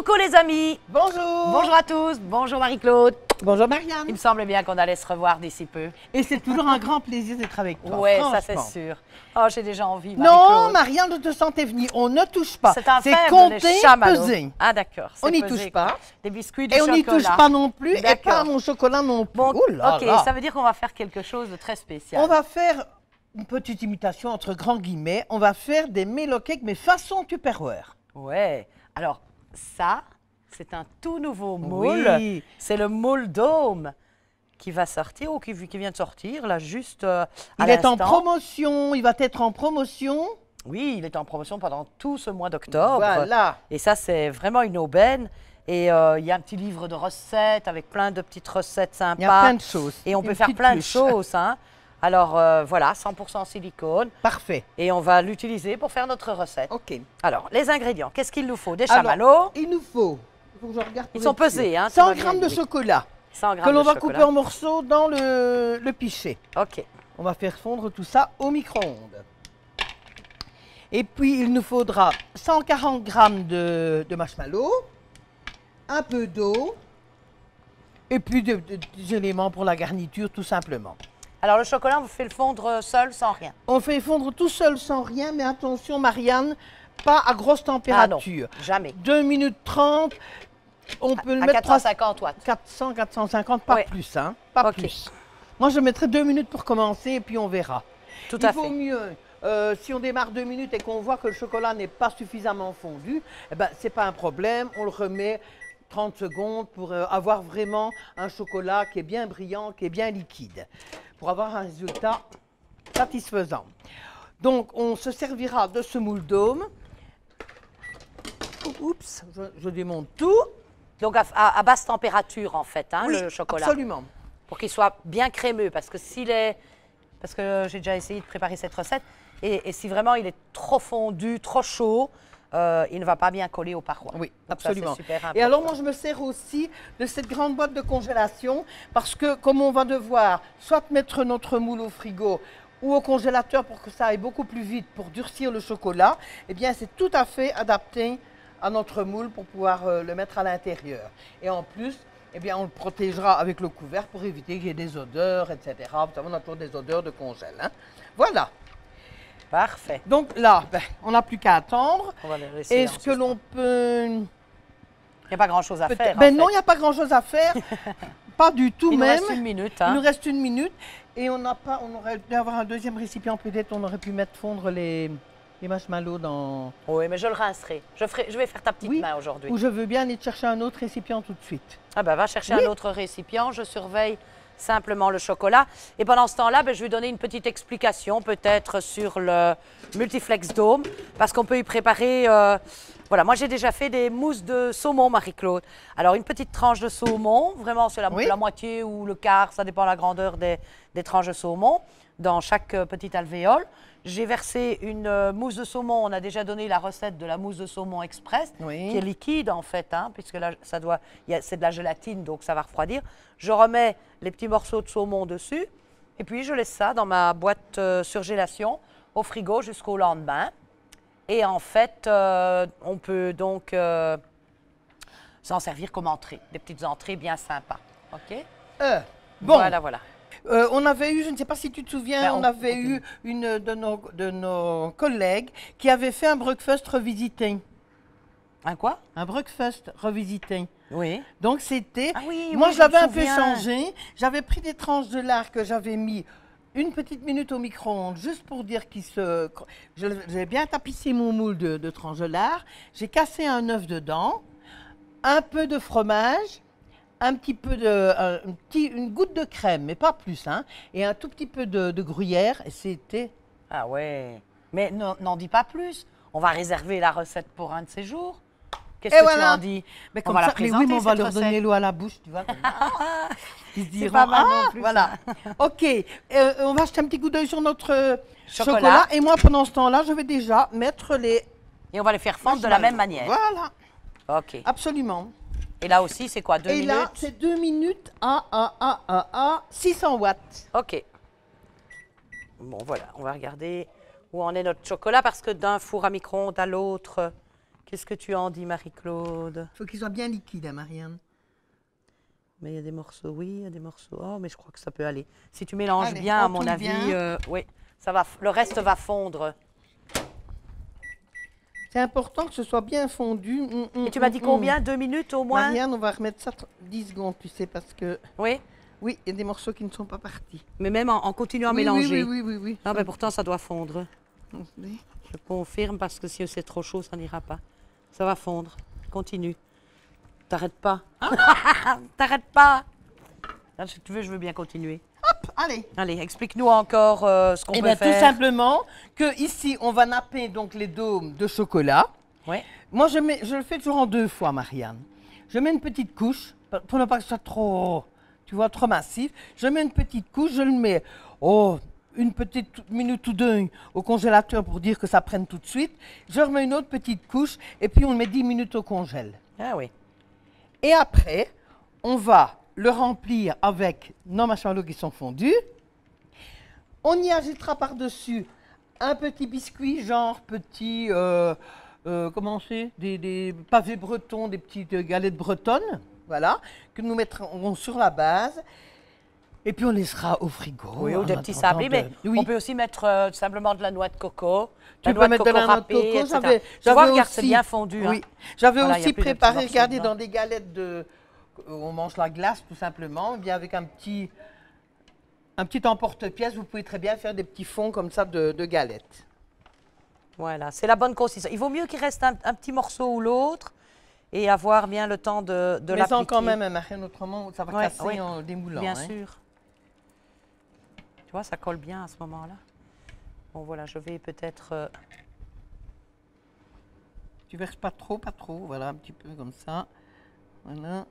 Coucou les amis. Bonjour. Bonjour à tous. Bonjour Marie-Claude. Bonjour Marianne. Il me semblait bien qu'on allait se revoir d'ici peu. Et c'est toujours un grand plaisir d'être avec toi. Ouais, ça c'est franchement. sûr. Oh, j'ai déjà envie, Non, Marie-Claude. Marianne, je te sentais venir. On ne touche pas. C'est un faible, compter, les chamallows. peser. Ah d'accord. On c'est n'y pesé, touche pas. quoi. Des biscuits, du Et on chocolat. n'y touche pas non plus. Et D'accord. pas mon chocolat non plus. Bon, Oh là ok, là. ça veut dire qu'on va faire quelque chose de très spécial. On va faire une petite imitation entre grands guillemets. On va faire des mélocakes, mais façon Tupperware. Ouais. Alors, ça, c'est un tout nouveau moule. Oui. C'est le moule Dôme qui va sortir, ou qui vient de sortir, là, juste à Il est en l'instant. promotion. Il va être en promotion. Oui, il est en promotion pendant tout ce mois d'octobre. Voilà. Et ça, c'est vraiment une aubaine. Et il y a un petit livre de recettes avec plein de petites recettes sympas. Il y a plein de choses. Et on peut Une faire petite plein de pluche. choses. Hein. Alors, voilà, 100% silicone. Parfait. Et on va l'utiliser pour faire notre recette. OK. Alors, les ingrédients, qu'est-ce qu'il nous faut? Des Alors, chamallows. il nous faut que je regarde Ils pour sont être sûr. pesés, hein, tu 100 m'as bien grammes de dit. chocolat 100 que grammes l'on de va chocolat. couper en morceaux dans le pichet. OK. On va faire fondre tout ça au micro-ondes. Et puis, il nous faudra 140 grammes de marshmallow, un peu d'eau, et puis des éléments pour la garniture, tout simplement. Alors, le chocolat, on fait le fondre seul, sans rien. On fait fondre tout seul sans rien, mais attention, Marianne, pas à grosse température. Ah non, jamais. 2 minutes 30, on peut le À mettre 450 watts. 400, 450, pas Ouais. plus, hein, pas Ok. plus. Moi, je mettrai 2 minutes pour commencer, et puis on verra. Tout Il à vaut fait. mieux, si on démarre 2 minutes et qu'on voit que le chocolat n'est pas suffisamment fondu, eh ben, ce n'est pas un problème, on le remet 30 secondes pour avoir vraiment un chocolat qui est bien brillant, qui est bien liquide, pour avoir un résultat satisfaisant. Donc, on se servira de ce moule Dôme. Oups, je démonte tout. Donc, à basse température, en fait, hein, Oui, le chocolat. absolument. Pour qu'il soit bien crémeux, parce que parce que j'ai déjà essayé de préparer cette recette, et si vraiment il est trop fondu, trop chaud, il ne va pas bien coller aux parois. Oui, Donc ça, absolument. c'est super important. Et alors, moi, je me sers aussi de cette grande boîte de congélation parce que, comme on va devoir soit mettre notre moule au frigo ou au congélateur pour que ça aille beaucoup plus vite pour durcir le chocolat, eh bien, c'est tout à fait adapté à notre moule pour pouvoir le mettre à l'intérieur. Et en plus, eh bien, on le protégera avec le couvercle pour éviter qu'il y ait des odeurs, etc. Vous savez, on a toujours des odeurs de congèle. Hein. Voilà. Parfait. Donc là, ben, on n'a plus qu'à attendre. On va le laisser Est-ce en que suspens. l'on peut... Il n'y a pas grand-chose à Peut-être- faire, Ben en non, il fait. n'y a pas grand-chose à faire. Pas du tout Il nous même. reste une minute. Il Hein. nous reste 1 minute. Et on aurait dû avoir un deuxième récipient. Peut-être on aurait pu mettre fondre les marshmallows dans... Oui, mais je le rincerai. Je vais faire ta petite Oui, main aujourd'hui. Ou je veux bien aller te chercher un autre récipient tout de suite. Ah ben, va chercher Oui. un autre récipient. Je surveille simplement le chocolat. Et pendant ce temps-là, ben, je vais donner une petite explication peut-être sur le Multiflex Dôme, parce qu'on peut y préparer... voilà, moi j'ai déjà fait des mousses de saumon, Marie-Claude. Alors une petite tranche de saumon, vraiment c'est Oui. la moitié ou le quart, ça dépend de la grandeur des tranches de saumon, dans chaque petite alvéole. J'ai versé une mousse de saumon, on a déjà donné la recette de la mousse de saumon express, Oui. qui est liquide en fait, hein, puisque là, c'est de la gélatine, donc ça va refroidir. Je remets les petits morceaux de saumon dessus, et puis je laisse ça dans ma boîte surgélation au frigo jusqu'au lendemain. Et en fait, on peut donc s'en servir comme entrée, des petites entrées bien sympas. OK? Bon, Voilà, voilà. on avait eu, je ne sais pas si tu te souviens, Ben, on avait eu une de nos collègues qui avait fait un breakfast revisité. Un quoi? Un breakfast revisité. Oui. Donc c'était, Ah oui, moi oui, je je me l'avais un peu souviens. changé, j'avais pris des tranches de lard que j'avais mis une petite minute au micro-ondes juste pour dire j'ai bien tapissé mon moule de tranches de lard, j'ai cassé un œuf dedans, un peu de fromage, un petit peu une goutte de crème, mais pas plus, hein, et un tout petit peu de gruyère, et c'était... Ah ouais. Mais n'en dis pas plus. On va réserver la recette pour un de ces jours. Qu'est-ce Et que voilà. tu en dis? Mais On comme va la ça, mais oui, présenter, mais on va cette leur donner recette. l'eau à la bouche, tu vois. Comme ça. Ils se diront, pas mal non plus, voilà. ça. OK, on va jeter un petit coup d'œil sur notre Chocolat. chocolat. Et moi, pendant ce temps-là, je vais déjà mettre les... Et on va les faire fondre de la même manière. Voilà, OK. absolument. Et là aussi, c'est quoi? 2 Et minutes? là, c'est 2 minutes à 600 watts. OK. Bon, voilà, on va regarder où en est notre chocolat, parce que d'un four à micro-ondes à l'autre, Qu'est-ce que tu en dis, Marie-Claude? Il faut qu'il soit bien liquide, hein, Marianne. Mais il y a des morceaux, oui, il y a des morceaux. Oh, mais je crois que ça peut aller. Si tu mélanges Allez, bien, à on mon tourne avis, bien. oui, ça va, le reste va fondre. C'est important que ce soit bien fondu. Et tu m'as dit combien? 2 minutes au moins? Marianne, on va remettre ça 10 secondes, tu sais, parce que... Oui, Oui, il y a des morceaux qui ne sont pas partis. mais même en continuant à Oui, mélanger. oui. Non, mais pourtant, ça doit fondre. Oui. Je confirme parce que si c'est trop chaud, ça n'ira pas. Ça va fondre. Continue. T'arrêtes pas. T'arrêtes pas. Ah, si tu veux, je veux bien continuer. Hop, allez. Allez, explique-nous encore ce qu'on Eh peut bien, faire. tout simplement que ici, on va napper donc les dômes de chocolat. Oui. Moi, je le fais toujours en 2 fois, Marianne. Je mets une petite couche, pour ne pas que ce soit trop, tu vois, trop massif. Je mets une petite couche, je le mets, une petite minute ou 2 au congélateur pour dire que ça prenne tout de suite. Je remets une autre petite couche et puis on le met 10 minutes au congèle. Ah oui. Et après, on va le remplir avec nos marshmallows qui sont fondus. On y ajoutera par-dessus un petit biscuit, genre petit, comment c'est, des pavés bretons, des petites galettes bretonnes, voilà, que nous mettrons sur la base. Et puis on laissera au frigo. Oui, ou en des petits attendant sablés, mais oui. on peut aussi mettre simplement de la noix de coco. Tu peux mettre de la noix de râpée, coco. etc. Tu vois, regarde, c'est bien fondu. Oui. Hein. J'avais Voilà, il y a aussi plus de petits préparé, morceaux regardez, dedans. dans des galettes de... On mange la glace tout simplement, bien avec un petit emporte-pièce, vous pouvez très bien faire des petits fonds comme ça de galettes. Voilà, c'est la bonne consistance. Il vaut mieux qu'il reste un petit morceau ou l'autre et avoir bien le temps de Mais sans l'appliquer. quand même, Marianne, autrement ça va Ouais, casser oui, en démoulant. Bien hein. sûr. Tu vois, ça colle bien à ce moment-là. Bon, voilà, je vais peut-être... Tu verses pas trop, voilà, un petit peu comme ça. Voilà.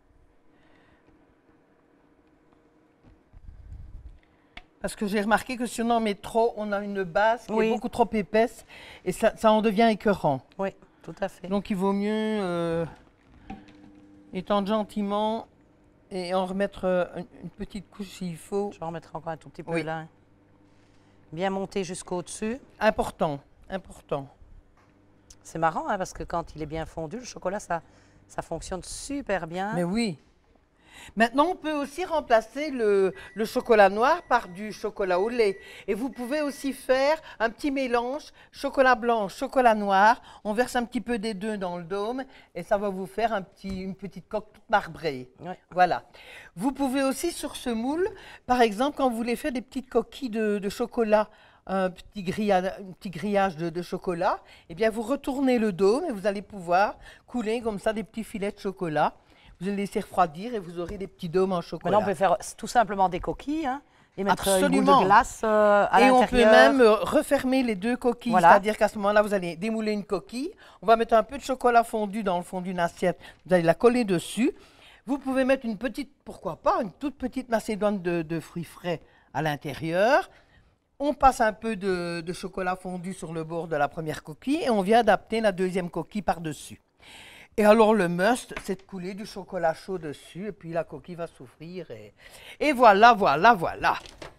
Parce que j'ai remarqué que si on en met trop, on a une base qui Oui. est beaucoup trop épaisse et ça en devient écœurant. Oui, tout à fait. Donc il vaut mieux étendre gentiment et en remettre une petite couche s'il faut. Je vais en remettre encore un tout petit peu Oui. là. Hein. Bien monter jusqu'au-dessus. Important, important. C'est marrant, hein, parce que quand il est bien fondu, le chocolat, ça fonctionne super bien. Mais oui. Maintenant, on peut aussi remplacer le chocolat noir par du chocolat au lait. Et vous pouvez aussi faire un petit mélange chocolat blanc, chocolat noir. On verse un petit peu des deux dans le dôme et ça va vous faire une petite coque toute marbrée. Ouais. Voilà. Vous pouvez aussi sur ce moule, par exemple, quand vous voulez faire des petites coquilles de chocolat, un petit grillage de chocolat, eh bien, vous retournez le dôme et vous allez pouvoir couler comme ça des petits filets de chocolat. Vous allez laisser refroidir et vous aurez des petits dômes en chocolat. Maintenant, on peut faire tout simplement des coquilles hein, et mettre une boule Absolument. de glace à Et l'intérieur. on peut même refermer les 2 coquilles. Voilà. C'est-à-dire qu'à ce moment-là, vous allez démouler une coquille. On va mettre un peu de chocolat fondu dans le fond d'une assiette. Vous allez la coller dessus. Vous pouvez mettre une petite, pourquoi pas, une toute petite macédoine de fruits frais à l'intérieur. On passe un peu de chocolat fondu sur le bord de la première coquille et on vient adapter la deuxième coquille par-dessus. Et alors le must, c'est de couler du chocolat chaud dessus et puis la coquille va s'ouvrir. Et voilà, voilà, voilà.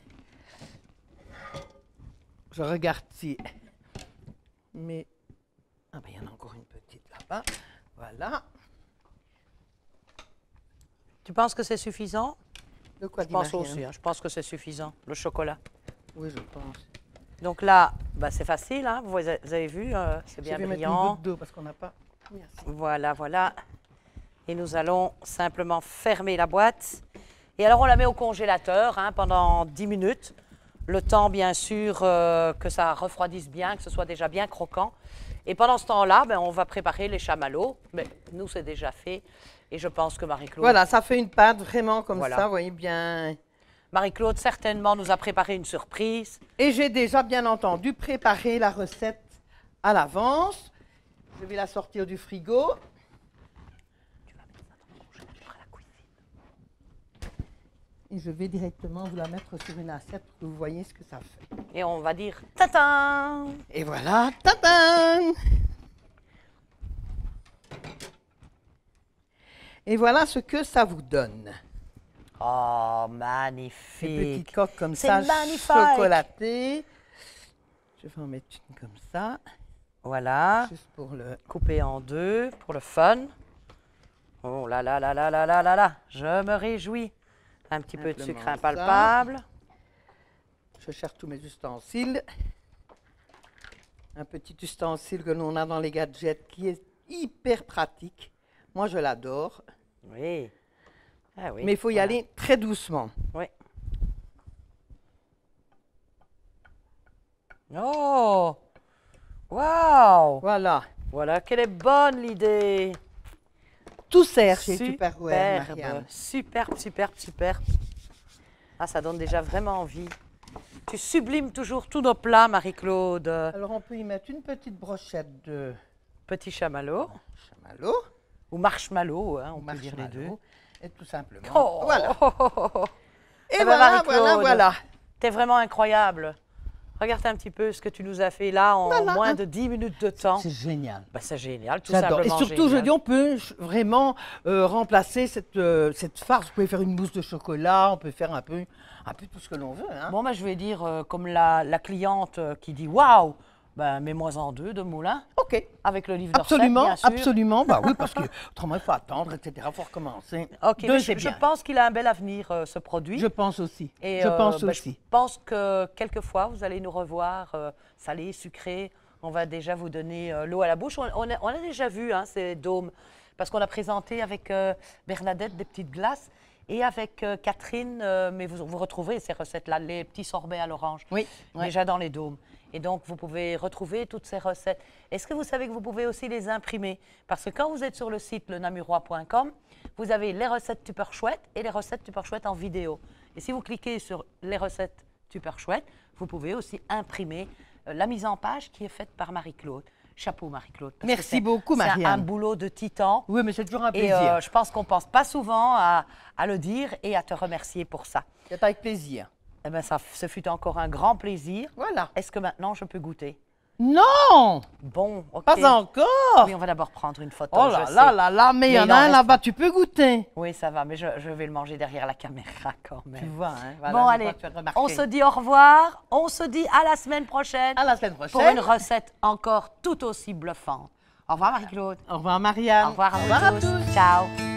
Je regarde si... Mais... Ah ben il y en a encore une petite là-bas. Voilà. Tu penses que c'est suffisant? De quoi Je pense Marianne? aussi, hein, je pense que c'est suffisant, le chocolat. Oui, je pense. Donc là, bah, c'est facile, hein, vous avez vu, c'est bien Je vais mettre une brillant. goutte d'eau parce qu'on n'a pas... Merci. Voilà, voilà. Et nous allons simplement fermer la boîte. Et alors, on la met au congélateur hein, pendant 10 minutes. Le temps, bien sûr, que ça refroidisse bien, que ce soit déjà bien croquant. Et pendant ce temps-là, ben, on va préparer les chamallows. Mais nous, c'est déjà fait. Et je pense que Marie-Claude... Voilà, ça fait une pâte vraiment comme Voilà. ça, vous voyez bien. Marie-Claude, certainement, nous a préparé une surprise. Et j'ai déjà, bien entendu, préparé la recette à l'avance. Je vais la sortir du frigo. Tu vas mettre ça dans le congélateur à la cuisine. Et je vais directement vous la mettre sur une assiette pour que vous voyez ce que ça fait. Et on va dire « Tata !» Et voilà, tadam! Et voilà ce que ça vous donne. Oh, Des magnifique! petites coques comme C'est ça, magnifique. chocolatées. Je vais en mettre une comme ça. Voilà. Juste pour le... Couper en deux pour le fun. Oh là là là là là là là là. Je me réjouis. Un petit peu de Simplement sucre impalpable. Je cherche tous mes ustensiles. Un petit ustensile que l'on a dans les gadgets qui est hyper pratique. Moi, je l'adore. Oui. Ah oui. Mais il faut y voilà. aller très doucement. Oui. Oh! Waouh! Voilà. Voilà, quelle est bonne l'idée! Tout sert chez Tupperware, Superbe, Marianne. superbe, superbe, superbe. Ah, ça donne déjà vraiment envie. Tu sublimes toujours tous nos plats, Marie-Claude. Alors, on peut y mettre une petite brochette de Petit chamallow chamallow. ou marshmallow, hein, on Ou peut dire les deux. marshmallow. Et tout simplement. Oh, Voilà. oh, oh, oh, oh. Et ben, voilà, Marie-Claude, voilà, voilà. T'es vraiment incroyable. Regarde un petit peu ce que tu nous as fait là en Voilà, moins hein. de 10 minutes de temps. C'est génial. Ben, c'est génial, tout J'adore. simplement Et surtout, génial. je dis, on peut vraiment remplacer cette farce. Vous pouvez faire une mousse de chocolat, on peut faire un peu tout ce que l'on veut. Hein. Bon, ben, je vais dire, comme la cliente qui dit « Waouh !» Ben, mets-moi en deux de moulin OK. avec le livre de recettes, Absolument, bien sûr. absolument. Bah oui, parce que autrement, il faut attendre, etc. Il faut recommencer. Ok, Deux, mais c'est je bien. pense qu'il a un bel avenir, ce produit. Je pense aussi. Et, je pense ben, aussi. Je pense que quelquefois, vous allez nous revoir salé, sucré. On va déjà vous donner l'eau à la bouche. On a déjà vu hein, ces dômes, parce qu'on a présenté avec Bernadette des petites glaces et avec Catherine, mais vous retrouverez ces recettes-là, les petits sorbets à l'orange, Oui. ouais. déjà dans les dômes. Et donc, vous pouvez retrouver toutes ces recettes. Est-ce que vous savez que vous pouvez aussi les imprimer? Parce que quand vous êtes sur le site lenamurois.com, vous avez les recettes Tupper Chouette et les recettes Tupper Chouette en vidéo. Et si vous cliquez sur les recettes Tupper Chouette, vous pouvez aussi imprimer la mise en page qui est faite par Marie-Claude. Chapeau, Marie-Claude. parce que Merci beaucoup, C'est Marianne. un boulot de titan. Oui, mais c'est toujours un Et plaisir. je pense qu'on ne pense pas souvent à le dire et à te remercier pour ça. C'est avec plaisir. Eh bien, ce fut encore un grand plaisir. Voilà. Est-ce que maintenant, je peux goûter? Non, Bon, OK. pas encore. Oui, on va d'abord prendre une photo. Oh je là sais. là là là, mais il y Mais en il a en un reste. là-bas, tu peux goûter. Oui, ça va, mais je vais le manger derrière la caméra quand Tu même. vois, hein, voilà, Bon, je allez, crois que tu as remarqué. on se dit au revoir. On se dit à la semaine prochaine À la semaine pour prochaine. une recette encore tout aussi bluffante. Au revoir, Marie-Claude. Au revoir, Marianne. Au revoir à vous tous. Ciao.